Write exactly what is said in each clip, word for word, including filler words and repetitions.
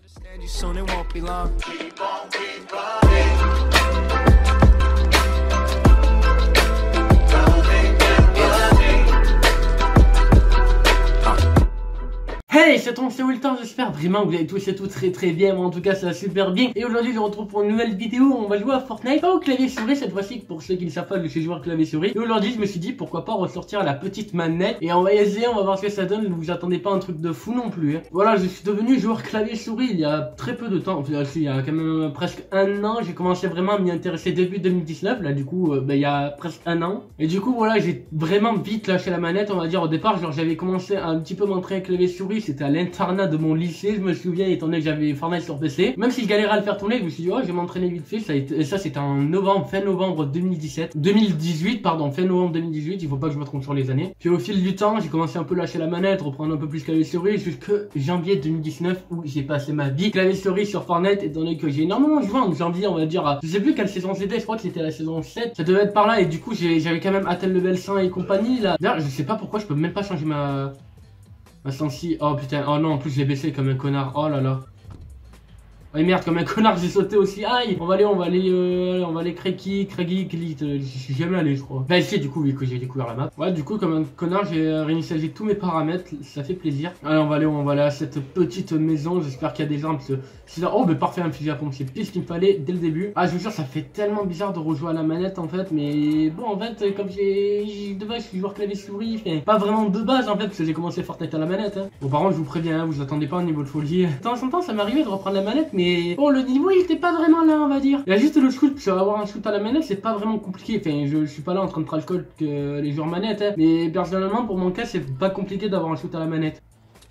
Hey, c'est ton c'est Wilter, j'espère vraiment que vous allez tous et tout très très bien, moi en tout cas ça va super bien. Et aujourd'hui je vous retrouve pour une nouvelle vidéo où on va jouer à Fortnite, pas au clavier souris cette fois-ci, pour ceux qui ne savent pas, je suis joueur clavier souris. Et aujourd'hui je me suis dit pourquoi pas ressortir la petite manette, et on va essayer, on va voir ce que ça donne, ne vous attendez pas un truc de fou non plus hein. Voilà, je suis devenu joueur clavier souris il y a très peu de temps, enfin il y a quand même presque un an, j'ai commencé vraiment à m'y intéresser début deux mille dix-neuf, là du coup euh, bah, il y a presque un an. Et du coup voilà, j'ai vraiment vite lâché la manette, on va dire au départ, genre j'avais commencé à un petit peu m'entraîner clavier souris, c'était à l'internat de mon lycée, je me souviens, étant donné que j'avais Fortnite sur P C. Même si je galérais à le faire tourner, je me suis dit, oh, je vais m'entraîner vite fait. Ça, a été... Et ça c'était en novembre, fin novembre deux mille dix-sept. deux mille dix-huit, pardon, fin novembre deux mille dix-huit, il faut pas que je me trompe sur les années. Puis au fil du temps, j'ai commencé un peu à lâcher la manette, reprendre un peu plus clavier souris, jusque janvier deux mille dix-neuf, où j'ai passé ma vie clavier souris sur Fortnite, étant donné que j'ai énormément joué en janvier, on va dire, à... je sais plus quelle saison c'était, je crois que c'était la saison sept. Ça devait être par là, et du coup, j'avais quand même atteint le level cent et compagnie, là. D'ailleurs, je sais pas pourquoi je peux même pas changer ma... Ma sensi, oh putain, oh non, en plus je l'ai baissé comme un connard, oh là là. Oh merde, comme un connard, j'ai sauté aussi, aïe. On va aller, on va aller, euh, on va aller Craigie, Craigie, Clit, j'y suis jamais allé je crois. Bah ici du coup, vu que j'ai découvert la map. Ouais, du coup, comme un connard, j'ai réinitialisé tous mes paramètres, ça fait plaisir. Allez, on va aller, on va aller à cette petite maison, j'espère qu'il y a des armes. Oh bah parfait, un fusil à pompe, c'est pile ce qu'il me fallait dès le début. Ah je vous jure, ça fait tellement bizarre de rejouer à la manette en fait, mais bon en fait, comme j'ai, de base je suis joueur clavier souris, enfin, pas vraiment de base en fait, parce que j'ai commencé Fortnite à la manette. Hein. Bon par contre, je vous préviens, hein, vous attendez pas un niveau de folie. De temps en temps, ça m'arrivait de reprendre la manette, mais bon le niveau il était pas vraiment là on va dire. Il y a juste le shoot, parce que avoir un shoot à la manette c'est pas vraiment compliqué. Enfin, je, je suis pas là en train de trash talk que les joueurs manette, hein, mais personnellement pour mon cas c'est pas compliqué d'avoir un shoot à la manette.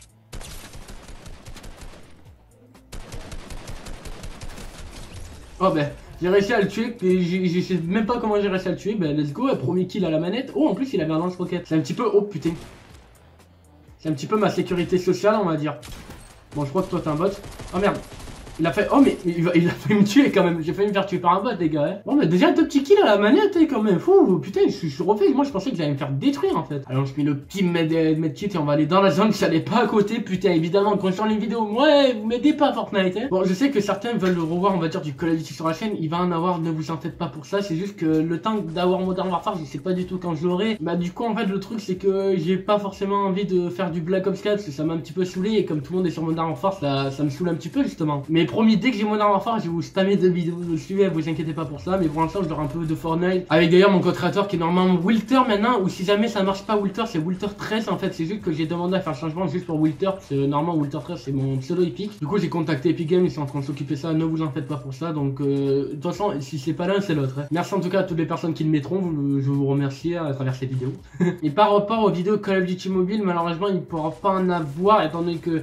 Oh ben, j'ai réussi à le tuer, et je sais même pas comment j'ai réussi à le tuer, ben let's go, premier kill à la manette. Oh en plus il avait un lance-roquette, c'est un petit peu, oh putain. C'est un petit peu ma sécurité sociale on va dire. Bon je crois que toi t'es un bot. Oh merde. Il a fait, oh mais il, va, il a failli me tuer quand même, j'ai failli me faire tuer par un bot les gars hein. Bon mais déjà deux petits kills à la manette hein, quand même, fou, putain je, je suis refait, moi je pensais que j'allais me faire détruire en fait. Alors je mets le petit medkit et on va aller dans la zone, j'allais pas à côté, putain évidemment quand je sors les vidéos, ouais vous m'aidez pas Fortnite hein. Bon je sais que certains veulent le revoir on va dire du Call of Duty sur la chaîne, il va en avoir, ne vous en faites pas pour ça, c'est juste que le temps d'avoir Modern Warfare je sais pas du tout quand je l'aurai. Bah du coup en fait le truc c'est que j'ai pas forcément envie de faire du Black Ops quatre parce que ça m'a un petit peu saoulé et comme tout le monde est sur Modern Warfare ça, ça me saoule un petit peu justement. Mais promis dès que j'ai Modern Warfare, je vais vous spammer de vidéos dessus, vous inquiétez pas pour ça, mais pour l'instant je leur un peu de Fortnite. Avec d'ailleurs mon code créateur qui est normalement Wilter maintenant, ou si jamais ça marche pas Wilter, c'est Wilter treize en fait, c'est juste que j'ai demandé à faire le changement juste pour Wilter, parce que normalement Wilter treize c'est mon pseudo Epic. Du coup j'ai contacté Epic Games, ils sont en train de s'occuper de ça, ne vous en faites pas pour ça, donc euh, de toute façon si c'est pas l'un c'est l'autre. Hein. Merci en tout cas à toutes les personnes qui le mettront, vous, je vous remercie à travers ces vidéos. Et par rapport aux vidéos Call of Duty Mobile, malheureusement il ne pourra pas en avoir étant donné que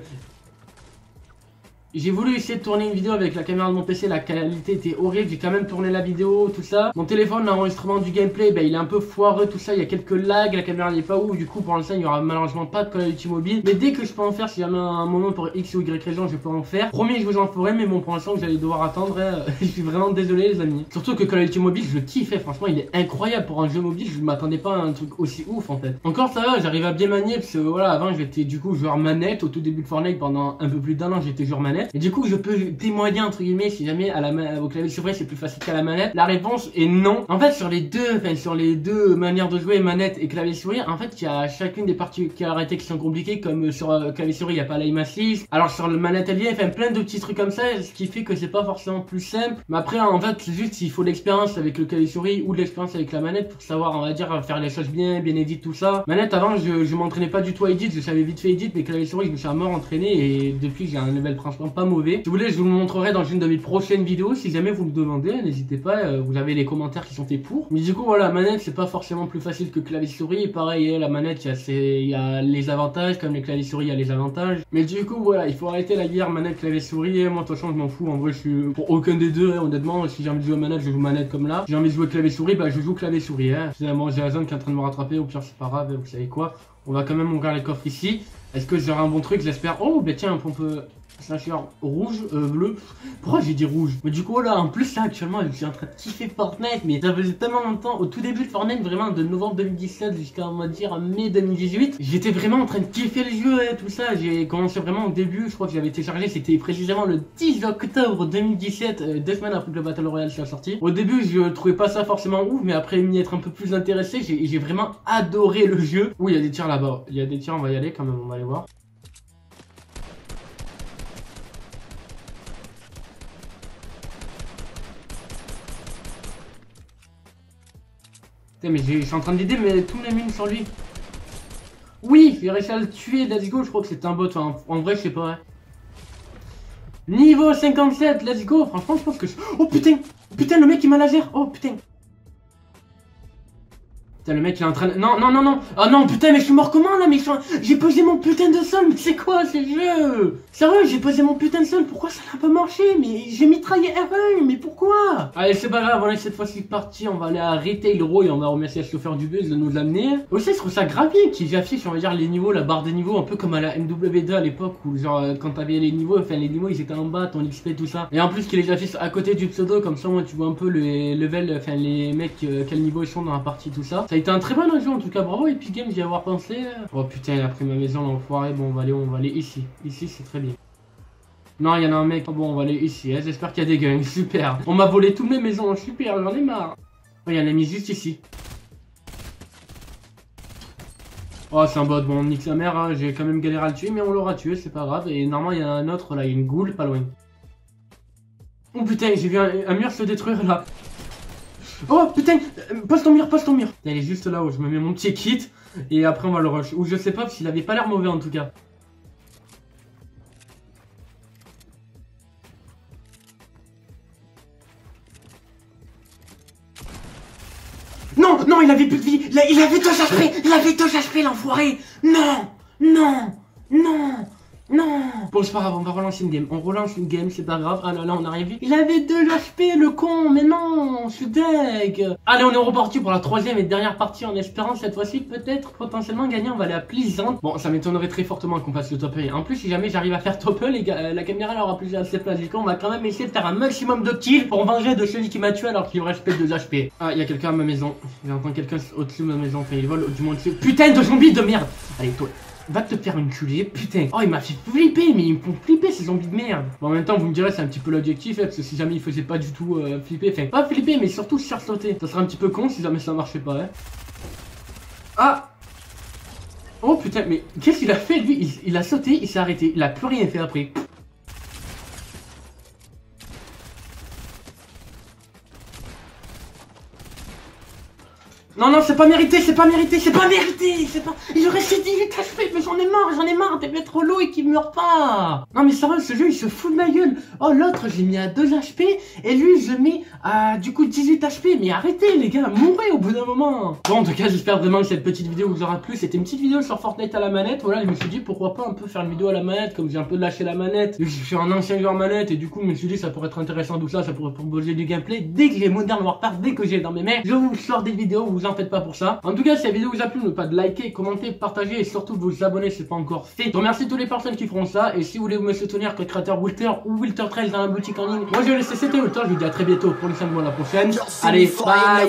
j'ai voulu essayer de tourner une vidéo avec la caméra de mon P C, la qualité était horrible, j'ai quand même tourné la vidéo, tout ça. Mon téléphone, l'enregistrement du gameplay, bah, il est un peu foireux, tout ça, il y a quelques lags, la caméra n'est pas ouf, du coup pour l'instant il y aura malheureusement pas de Call of Duty Mobile. Mais dès que je peux en faire, si jamais un moment pour X ou Y raison, je peux en faire. Promis, je vous en ferai, mais bon pour l'instant vous allez devoir attendre, hein. Je suis vraiment désolé les amis. Surtout que Call of Duty Mobile, je le kiffais, franchement il est incroyable pour un jeu mobile, je m'attendais pas à un truc aussi ouf en fait. Encore ça va, j'arrive à bien manier, parce que voilà, avant j'étais du coup joueur manette, au tout début de Fortnite pendant un peu plus d'un an j'étais joueur manette. Et du coup je peux témoigner entre guillemets si jamais à la au clavier souris c'est plus facile qu'à la manette. La réponse est non. En fait sur les deux, enfin sur les deux manières de jouer, manette et clavier souris, en fait il y a chacune des particularités qui sont compliquées, comme sur euh, clavier souris il n'y a pas l'aim assist. Alors sur le manette allié, enfin plein de petits trucs comme ça, ce qui fait que c'est pas forcément plus simple. Mais après en fait c'est juste s'il faut de l'expérience avec le clavier souris ou de l'expérience avec la manette pour savoir on va dire faire les choses bien, bien edit tout ça. Manette avant je, je m'entraînais pas du tout à edit, je savais vite fait edit, mais clavier souris je me suis à mort entraîné et depuis j'ai un level franchement pas mauvais. Si vous voulez je vous le montrerai dans une de mes prochaines vidéos, si jamais vous me demandez, n'hésitez pas, euh, vous avez les commentaires qui sont faits pour. Mais du coup voilà, manette c'est pas forcément plus facile que clavier souris, et pareil la manette il y, y a les avantages, comme les claviers souris il y a les avantages. Mais du coup voilà, il faut arrêter la guerre manette clavier souris, et moi de toute façon je m'en fous, en vrai je suis pour aucun des deux, hein, honnêtement, si j'ai envie de jouer manette je joue manette comme là, si j'ai envie de jouer clavier souris, bah je joue clavier souris, hein. Finalement j'ai la zone qui est en train de me rattraper, au pire c'est pas grave, vous savez quoi, on va quand même ouvrir les coffres ici. Est-ce que j'aurai un bon truc, j'espère. Oh bah tiens un pompe. Slasher rouge, euh, bleu. Pourquoi j'ai dit rouge? Mais du coup là, en plus là actuellement, je suis en train de kiffer Fortnite, mais ça faisait tellement longtemps. Au tout début de Fortnite, vraiment de novembre deux mille dix-sept jusqu'à on va dire mai deux mille dix-huit, j'étais vraiment en train de kiffer le jeu et tout ça. J'ai commencé vraiment au début, je crois que j'avais téléchargé, c'était précisément le dix octobre deux mille dix-sept, euh, deux semaines après que le Battle Royale soit sorti. Au début, je trouvais pas ça forcément ouf, mais après m'y être un peu plus intéressé, j'ai vraiment adoré le jeu. Oui, il y a des tirs là-bas, il y a des tirs, on va y aller quand même, on va aller voir. Mais je suis en train d'aider mais tous mes mines sur lui. Oui, j'ai réussi à le tuer, let's go, je crois que c'était un bot, enfin, en vrai je sais pas. Niveau cinquante-sept, let's go, franchement je pense que je... Oh putain, putain le mec il m'a laser, oh putain. Putain le mec il est en train de... Non, non, non, non. Ah non, putain mais je suis mort comment là mais je... J'ai posé mon putain de sol, mais c'est quoi ce jeu? Sérieux, j'ai posé mon putain de sol, pourquoi ça n'a pas marché? Mais j'ai mitraillé R un, mais pourquoi? Allez c'est pas grave, on est cette fois-ci parti, on va aller à Retail Row et on va remercier le chauffeur du bus de nous l'amener. Aussi je trouve ça grave bien qu'ils affichent on va dire les niveaux, la barre des niveaux, un peu comme à la M W deux à l'époque où genre quand t'avais les niveaux, enfin les niveaux ils étaient en bas, ton X P tout ça. Et en plus qu'ils les affichent à côté du pseudo, comme ça moi tu vois un peu les levels, enfin les mecs, euh, quel niveau ils sont dans la partie tout ça. Ça a été un très bon jeu en tout cas, bravo Epic Games d'y avoir pensé. Oh putain il a pris ma maison l'enfoiré, bon on va aller où? On va aller ici, ici c'est très bien. Non, il y en a un mec. Oh, bon, on va aller ici. Hein. J'espère qu'il y a des gangs. Super. On m'a volé toutes mes maisons. Super, j'en ai marre. Oh, il y en a mis juste ici. Oh, c'est un bot. Bon, on nique sa mère. Hein. J'ai quand même galéré à le tuer, mais on l'aura tué. C'est pas grave. Et normalement, il y en a un autre là. Il y a une goule pas loin. Oh putain, j'ai vu un, un mur se détruire là. Oh putain, pose ton mur, pose ton mur. Elle est juste là où je me mets mon petit kit. Et après, on va le rush. Ou je sais pas, parce qu'il avait pas l'air mauvais en tout cas. Non, non, il avait plus de vie. Il, a, il avait deux H P. Il avait deux H P, l'enfoiré. Non, non, non, non. Bon, c'est pas grave, on va relancer une game. On relance une game, c'est pas grave. Ah là là, on a rien vu. Il avait deux H P, le con. Mais non, je suis deg. Allez, on est reparti pour la troisième et dernière partie en espérant cette fois-ci peut-être potentiellement gagner. On va aller à Pleasant. Bon, ça m'étonnerait très fortement qu'on fasse le top un. En plus, si jamais j'arrive à faire top un, les gars, la caméra elle aura plus assez place. Du coup, on va quand même essayer de faire un maximum de kills pour venger de celui qui m'a tué alors qu'il me reste deux H P. Ah, il y a quelqu'un à ma maison. J'entends quelqu'un au-dessus de ma maison. Enfin, il vole du moins dessus. Putain de zombies de merde. Allez, toi. Va te faire une culée, putain. Oh, il m'a fait flipper, mais ils me font flipper ces zombies de merde. Bon, en même temps, vous me direz, c'est un petit peu l'objectif, hein, parce que si jamais il faisait pas du tout euh, flipper, enfin, pas flipper, mais surtout sursauter. Ça serait un petit peu con si jamais ça marchait pas, hein. Ah! Oh putain, mais qu'est-ce qu'il a fait lui? il, il a sauté, il s'est arrêté, il a plus rien fait après. Non, non, c'est pas mérité, c'est pas mérité, c'est pas mérité, c'est pas... Il restait dix-huit H P, mais j'en ai marre, j'en ai marre, t'es trop lourd et qu'il meurt pas. Non mais sérieux, ce jeu il se fout de ma gueule. Oh l'autre, j'ai mis à deux H P, et lui je mets à du coup dix-huit H P, mais arrêtez les gars, mourrez au bout d'un moment. Bon en tout cas, j'espère vraiment que cette petite vidéo vous aura plu. C'était une petite vidéo sur Fortnite à la manette, voilà, je me suis dit pourquoi pas un peu faire une vidéo à la manette, comme j'ai un peu lâché la manette. Je suis un ancien joueur manette, et du coup je me suis dit ça pourrait être intéressant tout ça, ça pourrait proposer du gameplay. Dès que j'ai Modern Warfare, dès que j'ai dans mes mains, je vous sors des vidéos, vous en faites pas pour ça. En tout cas, si la vidéo vous a plu, n'oubliez pas de liker, commenter, partager et surtout de vous abonner si ce n'est pas encore fait. Je remercie toutes les personnes qui feront ça. Et si vous voulez me soutenir que le créateur Wilter ou Wilter treize dans la boutique en ligne, moi je vais laisser c'était Wilter. Je vous dis à très bientôt pour les cinq mois la prochaine. Allez, bye.